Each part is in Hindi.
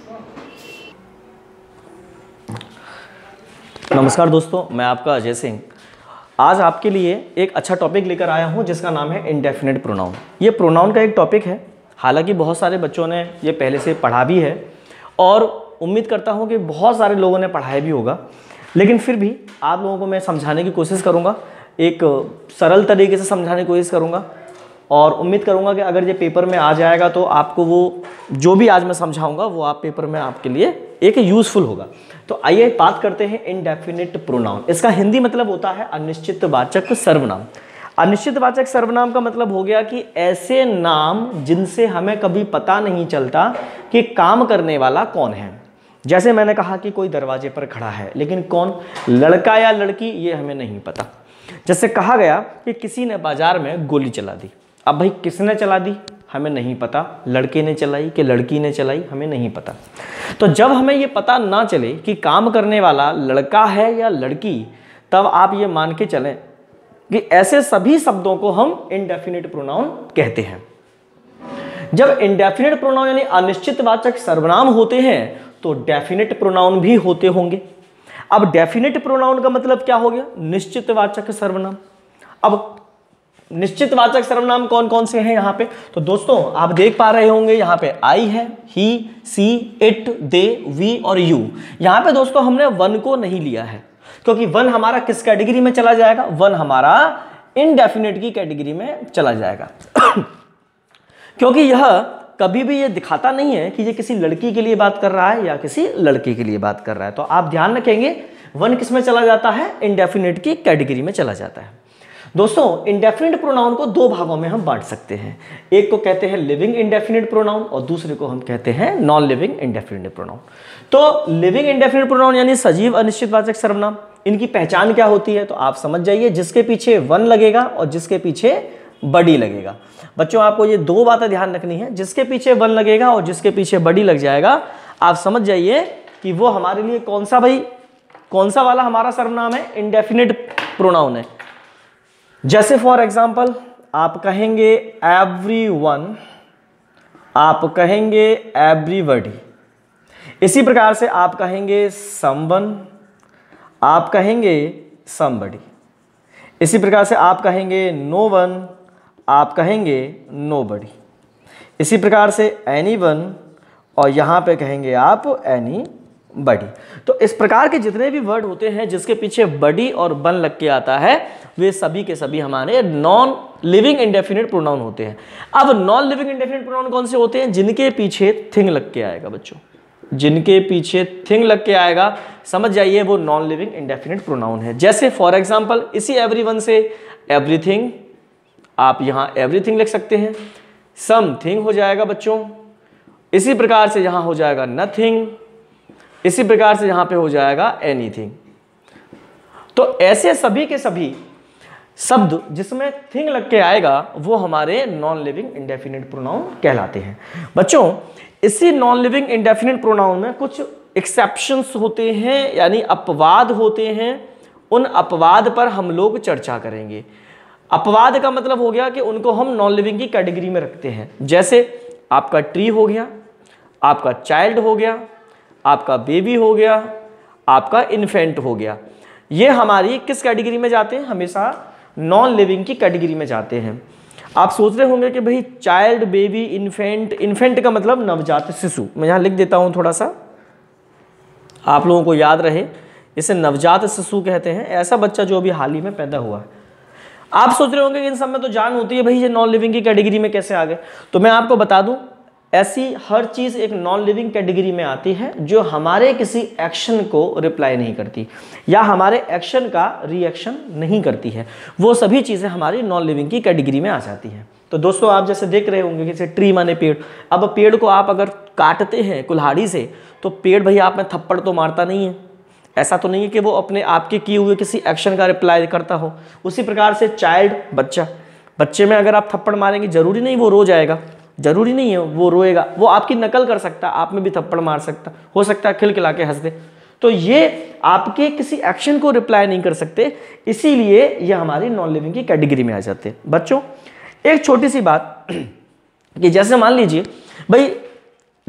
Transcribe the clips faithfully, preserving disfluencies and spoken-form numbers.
नमस्कार दोस्तों, मैं आपका अजय सिंह। आज आपके लिए एक अच्छा टॉपिक लेकर आया हूं जिसका नाम है इंडेफिनिट प्रोनाउन। ये प्रोनाउन का एक टॉपिक है, हालांकि बहुत सारे बच्चों ने ये पहले से पढ़ा भी है और उम्मीद करता हूं कि बहुत सारे लोगों ने पढ़ाया भी होगा, लेकिन फिर भी आप लोगों को मैं समझाने की कोशिश करूँगा, एक सरल तरीके से समझाने की कोशिश करूँगा और उम्मीद करूँगा कि अगर ये पेपर में आ जाएगा तो आपको वो जो भी आज मैं समझाऊँगा वो आप पेपर में आपके लिए एक यूज़फुल होगा। तो आइए बात करते हैं इंडेफिनिट प्रोनाउन। इसका हिंदी मतलब होता है अनिश्चितवाचक सर्वनाम। अनिश्चितवाचक सर्वनाम का मतलब हो गया कि ऐसे नाम जिनसे हमें कभी पता नहीं चलता कि काम करने वाला कौन है। जैसे मैंने कहा कि कोई दरवाजे पर खड़ा है, लेकिन कौन, लड़का या लड़की, ये हमें नहीं पता। जैसे कहा गया कि किसी ने बाजार में गोली चला दी। अब भाई किसने चला दी हमें नहीं पता, लड़के ने चलाई कि लड़की ने चलाई हमें नहीं पता। तो जब हमें ये पता ना चले कि काम करने वाला लड़का है या लड़की, तब आप ये मान के चलें कि ऐसे सभी शब्दों को हम इंडेफिनिट प्रोनाउन कहते हैं। जब इंडेफिनिट प्रोनाउन यानी अनिश्चितवाचक सर्वनाम होते हैं तो डेफिनिट प्रोनाउन भी होते होंगे। अब डेफिनिट प्रोनाउन का मतलब क्या हो गया, निश्चितवाचक सर्वनाम। अब निश्चितवाचक सर्वनाम कौन कौन से हैं यहाँ पे, तो दोस्तों आप देख पा रहे होंगे यहाँ पे आई है, he, she, it, they, we और यू। यहाँ पे दोस्तों हमने वन को नहीं लिया है क्योंकि वन हमारा किस कैटेगरी में चला जाएगा, वन हमारा इनडेफिनिट की कैटेगरी में चला जाएगा क्योंकि यह कभी भी ये दिखाता नहीं है कि ये किसी लड़की के लिए बात कर रहा है या किसी लड़के के लिए बात कर रहा है। तो आप ध्यान रखेंगे वन किस में चला जाता है, इनडेफिनिट की कैटेगरी में चला जाता है। दोस्तों इंडेफिनिट प्रोनाउन को दो भागों में हम बांट सकते हैं, एक को कहते हैं लिविंग इंडेफिनिट प्रोनाउन और दूसरे को हम कहते हैं नॉन लिविंग इंडेफिनिट प्रोनाउन। तो लिविंग इंडेफिनिट प्रोनाउन यानी सजीव अनिश्चितवाचक सर्वनाम, इनकी पहचान क्या होती है तो आप समझ जाइए, जिसके पीछे वन लगेगा और जिसके पीछे बडी लगेगा। बच्चों आपको ये दो बातें ध्यान रखनी है, जिसके पीछे वन लगेगा और जिसके पीछे बडी लग जाएगा, आप समझ जाइए कि वो हमारे लिए कौन सा भाई कौन सा वाला हमारा सर्वनाम है, इंडेफिनिट प्रोनाउन है। जैसे फॉर एग्जाम्पल आप कहेंगे एवरीवन, आप कहेंगे एवरीबॉडी। इसी प्रकार से आप कहेंगे समवन, आप कहेंगे समबडी। इसी प्रकार से आप कहेंगे नो वन, आप कहेंगे नोबडी। इसी प्रकार से एनीवन और यहाँ पे कहेंगे आप एनी बडी। तो इस प्रकार के जितने भी वर्ड होते हैं जिसके पीछे बडी और बन लग के आता है, वे सभी के सभी हमारे नॉन लिविंग इंडेफिनिट प्रोनाउन होते हैं। अब नॉन लिविंग इंडेफिनिट प्रोनाउन कौन से होते हैं, जिनके पीछे थिंग लग के आएगा। बच्चों जिनके पीछे थिंग लग के आएगा, समझ जाइए वो नॉन लिविंग इंडेफिनिट प्रोनाउन है। जैसे फॉर एग्जाम्पल इसी एवरीवन से एवरीथिंग, आप यहाँ एवरीथिंग लिख सकते हैं, समथिंग हो जाएगा बच्चों। इसी प्रकार से यहाँ हो जाएगा नथिंग, इसी प्रकार से यहां पे हो जाएगा एनीथिंग। तो ऐसे सभी के सभी शब्द जिसमें थिंग लग के आएगा वो हमारे नॉन लिविंग इंडेफिनिट प्रोनाउन कहलाते हैं। बच्चों इसी नॉन लिविंग इंडेफिनिट प्रोनाउन में कुछ एक्सेप्शंस होते हैं, यानी अपवाद होते हैं। उन अपवाद पर हम लोग चर्चा करेंगे। अपवाद का मतलब हो गया कि उनको हम नॉन लिविंग की कैटेगरी में रखते हैं। जैसे आपका ट्री हो गया, आपका चाइल्ड हो गया, आपका बेबी हो गया, आपका इन्फेंट हो गया। ये हमारी किस कैटेगरी में जाते हैं, हमेशा नॉन लिविंग की कैटेगरी में जाते हैं। आप सोच रहे होंगे कि भाई चाइल्ड, बेबी, इन्फेंट, इन्फेंट का मतलब नवजात शिशु। मैं यहाँ लिख देता हूँ थोड़ा सा, आप लोगों को याद रहे, इसे नवजात शिशु कहते हैं, ऐसा बच्चा जो अभी हाल ही में पैदा हुआ है। आप सोच रहे होंगे कि इन सब में तो जान होती है, भाई ये नॉन लिविंग की कैटेगरी में कैसे आ गए। तो मैं आपको बता दूं, ऐसी हर चीज एक नॉन लिविंग कैटेगरी में आती है जो हमारे किसी एक्शन को रिप्लाई नहीं करती या हमारे एक्शन का रिएक्शन नहीं करती है, वो सभी चीजें हमारी नॉन लिविंग की कैटेगरी में आ जाती हैं। तो दोस्तों आप जैसे देख रहे होंगे कि जैसे ट्री माने पेड़, अब पेड़ को आप अगर काटते हैं कुल्हाड़ी से तो पेड़ भैया आप में थप्पड़ तो मारता नहीं है, ऐसा तो नहीं है कि वो अपने आपके किए हुए किसी एक्शन का रिप्लाई करता हो। उसी प्रकार से चाइल्ड, बच्चा, बच्चे में अगर आप थप्पड़ मारेंगे जरूरी नहीं वो रो जाएगा, जरूरी नहीं है वो रोएगा, वो आपकी नकल कर सकता है, आप में भी थप्पड़ मार सकता, हो सकता है खिलखिला के हंस दे। तो ये आपके किसी एक्शन को रिप्लाई नहीं कर सकते, इसीलिए ये हमारी नॉन लिविंग की कैटेगरी में आ जाते हैं। बच्चों एक छोटी सी बात कि जैसे मान लीजिए भाई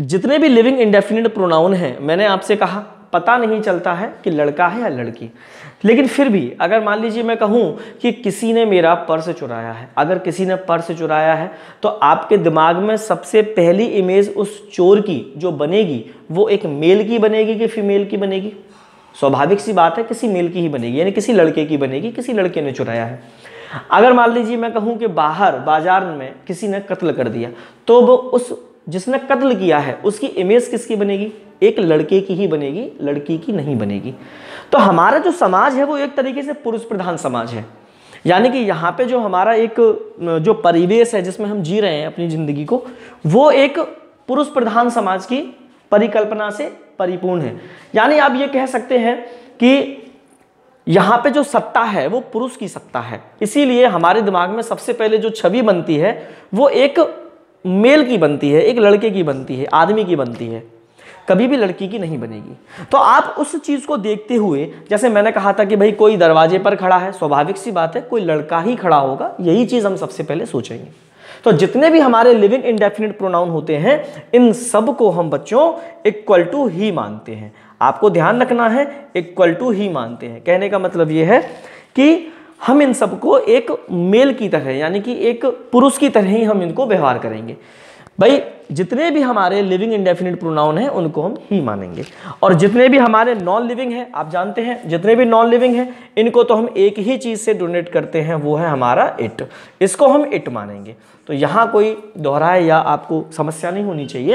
जितने भी लिविंग इंडेफिनिट प्रोनाउन हैं, मैंने आपसे कहा पता नहीं चलता है कि लड़का है या लड़की, लेकिन फिर भी अगर मान लीजिए मैं कहूँ कि किसी ने मेरा पर्स चुराया है, अगर किसी ने पर्स चुराया है तो आपके दिमाग में सबसे पहली इमेज उस चोर की जो बनेगी वो एक मेल की बनेगी कि फीमेल की बनेगी? स्वाभाविक सी बात है किसी मेल की ही बनेगी, यानी किसी लड़के की बनेगी, किसी लड़के ने चुराया है। अगर मान लीजिए मैं कहूँ कि बाहर बाजार में किसी ने कत्ल कर दिया, तो वो उस जिसने कत्ल किया है उसकी इमेज किसकी बनेगी? एक लड़के की ही बनेगी, लड़की की नहीं बनेगी। तो हमारा जो समाज है वो एक तरीके से पुरुष प्रधान समाज है, यानी कि यहाँ पे जो हमारा एक जो परिवेश है जिसमें हम जी रहे हैं अपनी जिंदगी को, वो एक पुरुष प्रधान समाज की परिकल्पना से परिपूर्ण है। यानी आप ये कह सकते हैं कि यहाँ पे जो सत्ता है वो पुरुष की सत्ता है, इसीलिए हमारे दिमाग में सबसे पहले जो छवि बनती है वो एक मेल की बनती है, एक लड़के की बनती है, आदमी की बनती है, कभी भी लड़की की नहीं बनेगी। तो आप उस चीज़ को देखते हुए, जैसे मैंने कहा था कि भाई कोई दरवाजे पर खड़ा है, स्वाभाविक सी बात है कोई लड़का ही खड़ा होगा, यही चीज़ हम सबसे पहले सोचेंगे। तो जितने भी हमारे लिविंग इंडेफिनिट प्रोनाउन होते हैं, इन सब को हम बच्चों इक्वल टू ही मानते हैं। आपको ध्यान रखना है, इक्वल टू ही मानते हैं। कहने का मतलब ये है कि हम इन सबको एक मेल की तरह, यानी कि एक पुरुष की तरह ही हम इनको व्यवहार करेंगे। भाई जितने भी हमारे लिविंग इंडेफिनिट प्रोनाउन हैं उनको हम ही मानेंगे, और जितने भी हमारे नॉन लिविंग हैं, आप जानते हैं जितने भी नॉन लिविंग हैं इनको तो हम एक ही चीज़ से डोनेट करते हैं, वो है हमारा इट, इसको हम इट मानेंगे। तो यहाँ कोई दोहराए या आपको समस्या नहीं होनी चाहिए।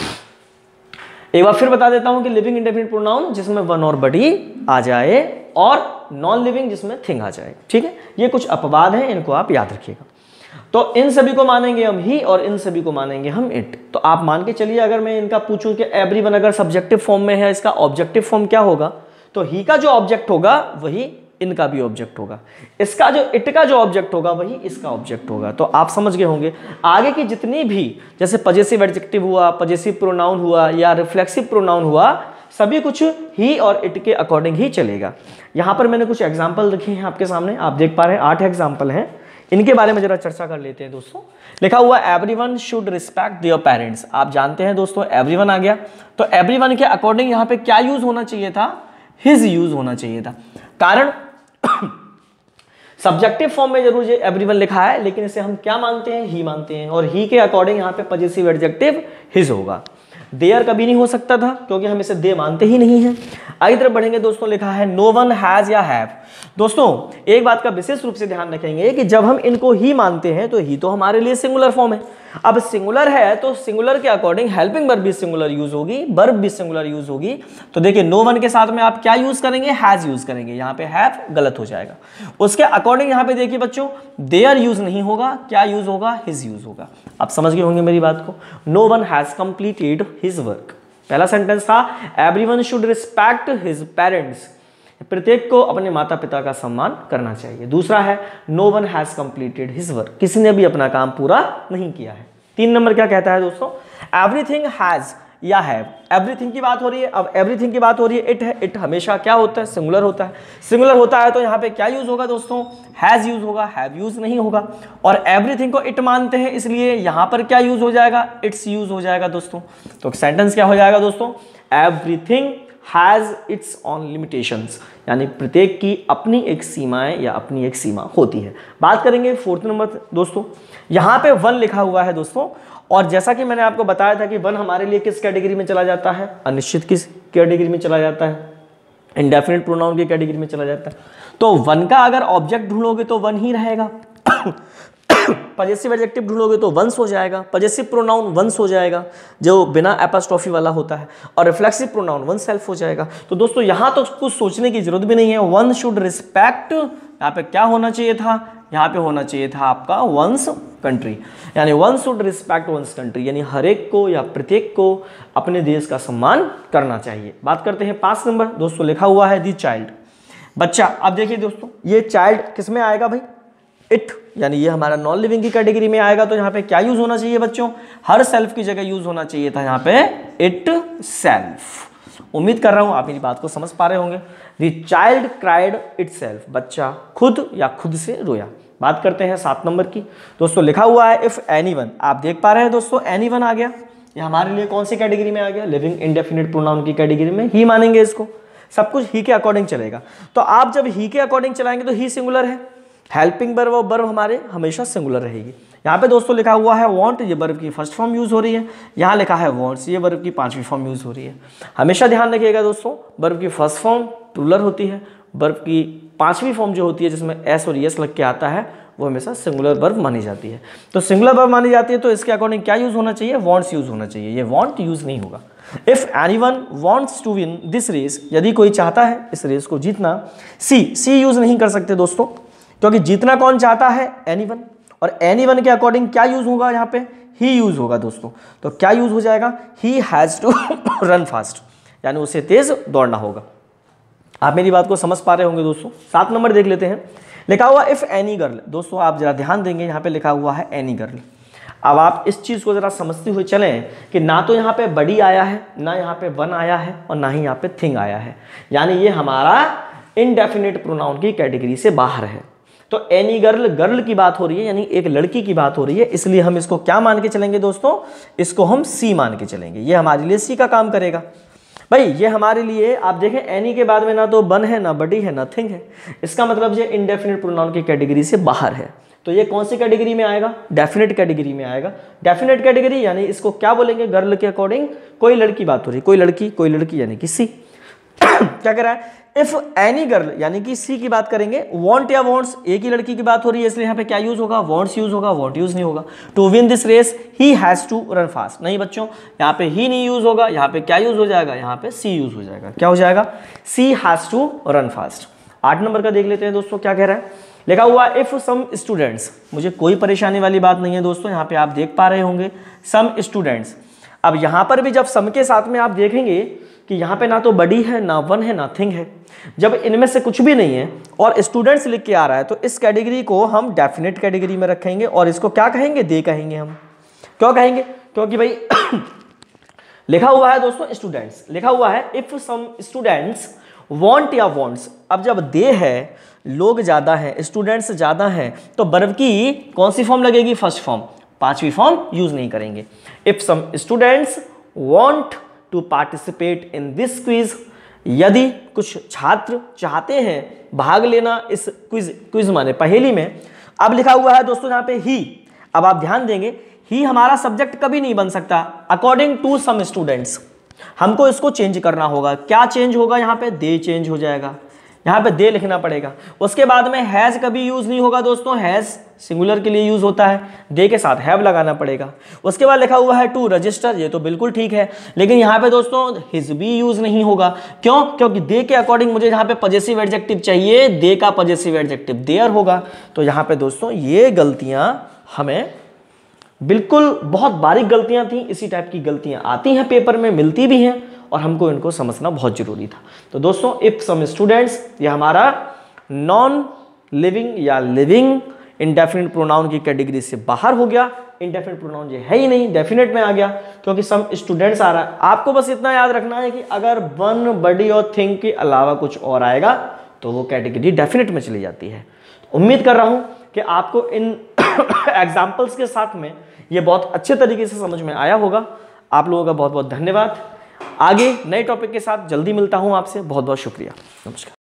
एक बार फिर बता देता हूं कि लिविंग इंडेफिनिट प्रोनाउन जिसमें वन और बडी आ जाए, और नॉन लिविंग जिसमें थिंग आ जाए। ठीक है, ये कुछ अपवाद हैं, इनको आप याद रखिएगा। तो इन सभी को मानेंगे हम ही और इन सभी को मानेंगे हम इट। तो आप मान के चलिए, अगर मैं इनका पूछूं कि एवरीवन अगर सब्जेक्टिव फॉर्म में है, इसका ऑब्जेक्टिव फॉर्म क्या होगा? तो ही का जो ऑब्जेक्ट होगा वही इनका भी ऑब्जेक्ट होगा, इसका जो इट का जो ऑब्जेक्ट होगा वही इसका ऑब्जेक्ट होगा। तो आप समझ गए होंगे आगे की जितनी भी, जैसे पजेसिव एडजेक्टिव हुआ, पजेसिव प्रोनाउन हुआ या रिफ्लेक्सिव प्रोनाउन हुआ, सभी कुछ ही और इट के अकॉर्डिंग ही चलेगा। यहाँ पर मैंने कुछ एग्जाम्पल रखे हैं आपके सामने, आप देख पा रहे हैं आठ एग्जाम्पल हैं, इनके बारे में जरा चर्चा कर लेते हैं दोस्तों। लिखा हुआ everyone should respect their parents. आप जानते हैं दोस्तों एवरीवन आ गया, तो एवरीवन के अकॉर्डिंग यहाँ पे क्या यूज होना चाहिए था? हिज यूज होना चाहिए था। कारण सब्जेक्टिव फॉर्म में जरूर ये एवरीवन लिखा है, लेकिन इसे हम क्या मानते हैं? ही मानते हैं, और ही के अकॉर्डिंग यहाँ पे पजेसिव एडजेक्टिव हिज होगा। देयर कभी नहीं हो सकता था क्योंकि हम इसे दे मानते ही नहीं हैं। आगे तरफ बढ़ेंगे दोस्तों, लिखा है नो वन हैज या हैव। दोस्तों एक बात का विशेष रूप से ध्यान रखेंगे कि जब हम इनको ही मानते हैं तो ही तो हमारे लिए सिंगुलर फॉर्म है। अब सिंगुलर है तो सिंगुलर के अकॉर्डिंग हेल्पिंग वर्ब भी सिंगुलर यूज होगी, वर्ब भी सिंगुलर यूज होगी। तो देखिए नो वन के साथ में आप क्या यूज करेंगे? हैज यूज करेंगे। यहाँ पे हैव गलत हो जाएगा। उसके अकॉर्डिंग यहाँ पे देखिए बच्चों देयर यूज नहीं होगा, क्या यूज होगा? हिज यूज होगा। आप समझ गए होंगे मेरी बात को। No one has completed his work. पहला सेंटेंस था everyone should respect his parents, प्रत्येक को अपने माता पिता का सम्मान करना चाहिए। दूसरा है no one has completed his work, किसी ने भी अपना काम पूरा नहीं किया है। तीन नंबर क्या कहता है दोस्तों? एवरीथिंग हैज या हैव। एवरीथिंग की बात हो रही है, अब एवरीथिंग की बात हो रही है, इट है। इट हमेशा क्या होता है? सिंगुलर होता है। सिंगुलर होता है तो यहाँ पे क्या यूज होगा दोस्तों? हैज यूज होगा, हैव यूज नहीं होगा। और एवरीथिंग को इट मानते हैं, इसलिए यहाँ पर क्या यूज हो जाएगा? इट्स यूज हो जाएगा दोस्तों। तो सेंटेंस क्या हो जाएगा दोस्तों? Everything has its own limitations, यानी प्रत्येक की अपनी एक सीमाएं या अपनी एक सीमा होती है। बात करेंगे फोर्थ नंबर दोस्तों। यहाँ पे वन लिखा हुआ है दोस्तों, और जैसा कि मैंने आपको बताया था कि वन हमारे लिए किस कैटेगरी में चला जाता है? अनिश्चित किस कैटेगरी में चला जाता है? इंडेफिनिट प्रोनाउन की कैटेगरी में चला जाता है। तो वन का अगर ऑब्जेक्ट ढूंढोगे तो वन ही रहेगा। पजेसिव एडजेक्टिव ढूंढोगे तो वंस हो जाएगा, पजेसिव प्रोनाउन वंस हो जाएगा जो बिना एपोस्ट्रोफी वाला होता है, और रिफ्लेक्सिव प्रोनाउन वन सेल्फ हो जाएगा। तो दोस्तों यहाँ तो कुछ सोचने की जरूरत भी नहीं है। वन शुड रिस्पेक्ट, यहाँ पे क्या होना चाहिए था? यहाँ पे होना चाहिए था आपका वंस कंट्री, यानी one should respect one's country, यानी हर एक को या प्रत्येक को अपने देश का सम्मान करना चाहिए। बात करते हैं पांच नंबर दोस्तों। लिखा हुआ है दी चाइल्ड, बच्चा। अब देखिए दोस्तों ये चाइल्ड किस में आएगा भाई? इट, यानी ये हमारा नॉन लिविंग की कैटेगरी में आएगा। तो यहाँ पे क्या यूज होना चाहिए बच्चों? हर सेल्फ की जगह यूज होना चाहिए था यहाँ पे इट सेल्फ। उम्मीद कर रहा हूं आप मेरी बात को समझ पा रहे होंगे। The child cried itself, बच्चा खुद या खुद से रोया। बात करते हैं सात नंबर की दोस्तों। लिखा हुआ है इफ एनीवन, आप देख पा रहे हैं दोस्तों एनीवन आ गया। ये हमारे लिए कौन सी कैटेगरी में आ गया, लिविंग इंडेफिनिट प्रोनाउन की कैटेगरी में, ही मानेंगे इसको, सब कुछ ही के अकॉर्डिंग चलेगा। तो आप जब ही के अकॉर्डिंग चलाएंगे तो ही सिंगुलर है, हेल्पिंग वर्ब और वर्ब हमारे हमेशा सिंगुलर रहेगी। यहाँ पे दोस्तों लिखा हुआ है वांट, ये वर्ब की फर्स्ट फॉर्म यूज हो रही है, यहाँ लिखा है वांट्स, ये वर्ब की पांचवी फॉर्म यूज हो रही है। हमेशा ध्यान रखिएगा दोस्तों, वर्ब की फर्स्ट फॉर्म प्लूरल होती है, वर्ब की पांचवी फॉर्म जो होती है जिसमें एस और यस लग के आता है वो हमेशा सिंगुलर वर्ब मानी जाती है। तो सिंगुलर वर्ब मानी जाती है तो इसके अकॉर्डिंग क्या यूज होना चाहिए, वांट्स यूज होना चाहिए, ये वांट यूज नहीं होगा। If anyone wants to win this race, यदि कोई चाहता है इस रेस को जीतना, सी सी यूज नहीं कर सकते दोस्तों, क्योंकि जीतना कौन चाहता है, एनीवन, और एनीवन के अकॉर्डिंग क्या यूज होगा, यहाँ पे ही यूज होगा दोस्तों। तो क्या यूज हो जाएगा, he has to run fast, यानी उसे तेज दौड़ना होगा। आप मेरी बात को समझ पा रहे होंगे दोस्तों। सात नंबर देख लेते हैं, लिखा हुआ इफ एनी गर्ल, दोस्तों आप जरा ध्यान देंगे, यहाँ पे लिखा हुआ है एनी गर्ल। अब आप इस चीज को जरा समझते हुए चलें कि ना तो यहाँ पे बडी आया है, ना यहाँ पे वन आया है, और ना ही यहाँ पे थिंग आया है, यानी ये हमारा इनडेफिनिट प्रोनाउन की कैटेगरी से बाहर है। तो एनी गर्ल, गर्ल की बात हो रही है, यानी एक लड़की की बात हो रही है, इसलिए हम इसको क्या मान के चलेंगे दोस्तों, इसको हम सी मान के चलेंगे, ये हमारे लिए सी का काम करेगा। भाई ये हमारे लिए, आप देखें एनी के बाद में ना तो बन है, ना बडी है, नथिंग है, इसका मतलब ये इनडेफिनिट प्रोनाउन की कैटेगरी से बाहर है। तो ये कौन सी कैटेगरी में आएगा, डेफिनेट कैटेगरी में आएगा। डेफिनेट कैटेगरी यानी इसको क्या बोलेंगे, गर्ल के अकॉर्डिंग कोई लड़की बात हो रही है, कोई लड़की कोई लड़की यानी कि सी। क्या कह रहा है, इफ एनी गर्ल यानी कि सी की बात करेंगे, वांट या वांट्स, एक ही लड़की की बात हो रही है, इसलिए यहाँ पे क्या यूज होगा, वांट्स यूज होगा, वांट यूज नहीं होगा। To win this race he has to run fast, नहीं बच्चों, यहाँ पे ही नहीं यूज होगा, यहाँ पे क्या यूज हो जाएगा, यहाँ पे सी यूज हो जाएगा। क्या हो जाएगा, she has to run fast. आठ नंबर का देख लेते हैं दोस्तों, क्या कह रहा है, लिखा हुआ इफ सम स्टूडेंट्स, मुझे कोई परेशानी वाली बात नहीं है दोस्तों, यहाँ पे आप देख पा रहे होंगे सम स्टूडेंट्स। अब यहाँ पर भी जब सम के साथ में आप देखेंगे कि यहाँ पे ना तो बडी है, ना वन है, ना थिंग है, जब इनमें से कुछ भी नहीं है और स्टूडेंट्स लिख के आ रहा है, तो इस कैटेगरी को हम डेफिनेट कैटेगरी में रखेंगे और इसको क्या कहेंगे, दे कहेंगे हम। क्यों कहेंगे, क्योंकि भाई लिखा हुआ है दोस्तों स्टूडेंट्स, लिखा हुआ है इफ सम स्टूडेंट्स वांट या वांट्स। अब जब दे है, लोग ज्यादा है, स्टूडेंट्स ज्यादा है, तो वर्ब की कौन सी फॉर्म लगेगी, फर्स्ट फॉर्म, पांचवी फॉर्म यूज नहीं करेंगे। If some students want to participate in this quiz, यदि कुछ छात्र चाहते हैं भाग लेना इस क्विज, क्विज माने पहेली में। अब लिखा हुआ है दोस्तों यहाँ पे ही, अब आप ध्यान देंगे, ही हमारा सब्जेक्ट कभी नहीं बन सकता अकॉर्डिंग टू सम स्टूडेंट्स, हमको इसको चेंज करना होगा। क्या चेंज होगा, यहाँ पे दे चेंज हो जाएगा, यहाँ पे दे लिखना पड़ेगा। उसके बाद में हैज कभी यूज नहीं होगा दोस्तों, हैज सिंगुलर के लिए यूज होता है, दे के साथ हैव लगाना पड़ेगा। उसके बाद लिखा हुआ है टू रजिस्टर, ये तो बिल्कुल ठीक है, लेकिन यहाँ पे दोस्तों हिज भी यूज नहीं होगा। क्यों, क्योंकि दे के अकॉर्डिंग मुझे यहाँ पे पॉजेसिव एडजेक्टिव चाहिए, दे का पॉजेसिव एडजेक्टिव देयर होगा। तो यहाँ पे दोस्तों ये गलतियां हमें बिल्कुल, बहुत बारीक गलतियां थी, इसी टाइप की गलतियां आती हैं पेपर में, मिलती भी हैं, और हमको इनको समझना बहुत जरूरी था। तो दोस्तों इफ सम स्टूडेंट्स, ये हमारा नॉन लिविंग या लिविंग इंडेफिनिट प्रोनाउन की कैटेगरी से बाहर हो गया। इंडेफिनिट प्रोनाउन ये है ही नहीं, डेफिनेट में आ गया, क्योंकि सम स्टूडेंट्स आ रहा है। आपको बस इतना याद रखना है कि अगर वन, बडी और थिंग के अलावा कुछ और आएगा तो वो कैटेगरी डेफिनेट में चली जाती है। उम्मीद कर रहा हूं कि आपको इन एग्जाम्पल्स के साथ में ये बहुत अच्छे तरीके से समझ में आया होगा। आप लोगों का बहुत बहुत धन्यवाद। आगे नए टॉपिक के साथ जल्दी मिलता हूं आपसे। बहुत बहुत शुक्रिया। नमस्कार।